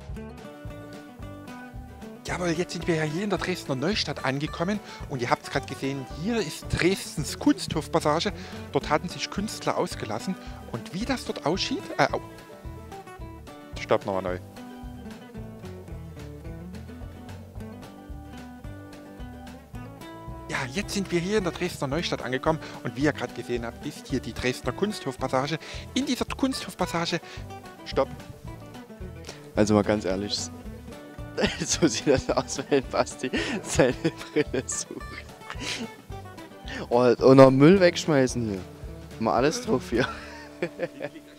Jawohl, jetzt sind wir ja hier in der Dresdner Neustadt angekommen und ihr habt es gerade gesehen, hier ist Dresdens Kunsthofpassage. Dort hatten sich Künstler ausgelassen und wie das dort aussieht... Oh. Stopp, nochmal neu. Ja, jetzt sind wir hier in der Dresdner Neustadt angekommen und wie ihr gerade gesehen habt, ist hier die Dresdner Kunsthofpassage. In dieser Kunsthofpassage... Stopp. Also mal ganz ehrlich, so sieht das aus, wenn Basti seine Brille sucht. Oh, und noch Müll wegschmeißen hier. Mal alles drauf hier.